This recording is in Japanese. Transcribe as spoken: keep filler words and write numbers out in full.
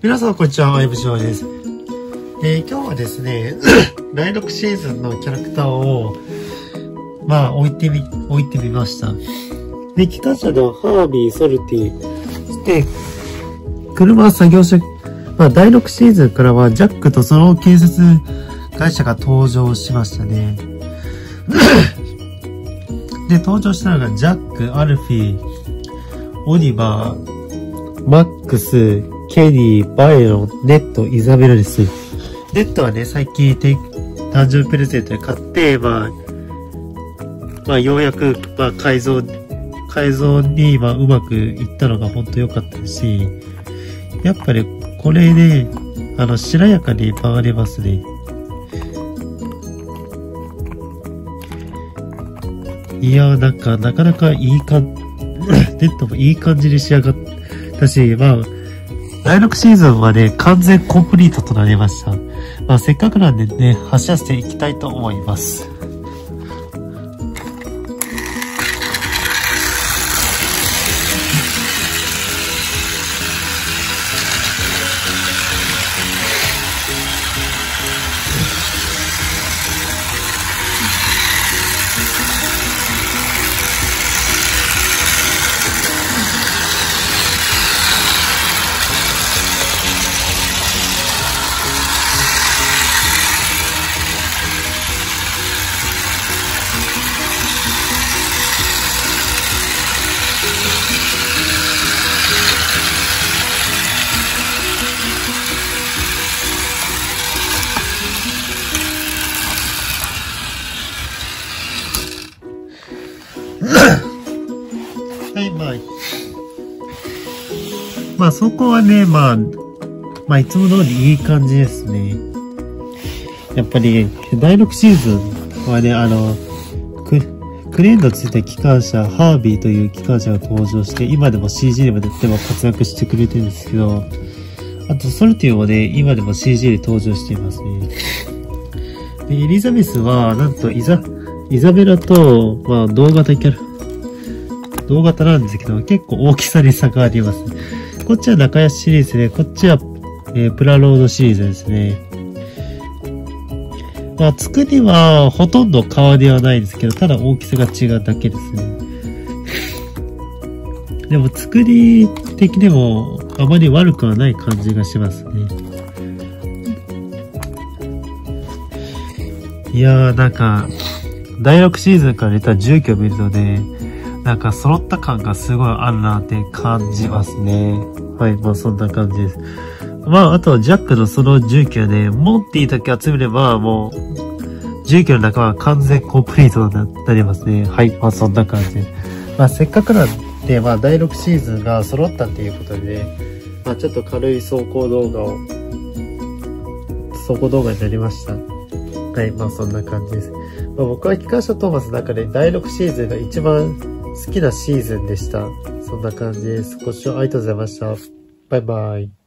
皆さんこんにちは、相武翔です。えー、今日はですね、だいろくシーズンのキャラクターを、まあ、置いてみ、置いてみました。で、機関車のハービー、ソルティ、そして、車作業車、まあ、だいろくシーズンからは、ジャックとその建設会社が登場しましたね。で、登場したのが、ジャック、アルフィー、オリバー、マックス、ケニー、バイロン、ネット、イザベラです。ネットはね、最近誕生日プレゼントで買って、まあ、まあ、ようやく、まあ、改造、改造に、まあ、うまくいったのが本当良かったし、やっぱり、これで、あの、しなやかに回れますね。いやー、なんか、なかなかいい感、ネットもいい感じに仕上がったし、まあ、だいろくシーズンはね、完全コンプリートとなりました。まあ、せっかくなんでね、走らせていきたいと思います。はい、まあ。まあ、そこはね、まあ、まあ、いつも通りいい感じですね。やっぱり、だいろくシーズンはね、あの、ク、クレーンのついた機関車、ハービーという機関車が登場して、今でも シージー でもでも活躍してくれてるんですけど、あと、ソルティもね、今でも シージー で登場していますね。で、エリザベスは、なんと、イザ、イザベラと、まあ、同型キャラ、同型なんですけど、結構大きさに差があります。こっちは仲良しシリーズで、こっちは、えー、プラロードシリーズですね。まあ、作りはほとんど変わりはないですけど、ただ大きさが違うだけですね。でも作り的でもあまり悪くはない感じがしますね。いやー、なんか、だいろくシーズンから出た住居を見るとね、なんか揃った感がすごいあるなって感じますね。はい、まあそんな感じです。まああとはジャックのその住居で、モンティだけ集めればもう、住居の中は完全コンプリートになりますね。はい、まあそんな感じで。まあせっかくなんで、まあだいろくシーズンが揃ったっていうことで、ね、まあちょっと軽い走行動画を、走行動画になりました。はい、まあそんな感じです。まあ、僕は機関車トーマスの中でだいろくシーズンが一番好きなシーズンでした。そんな感じです。ご視聴ありがとうございました。バイバイ。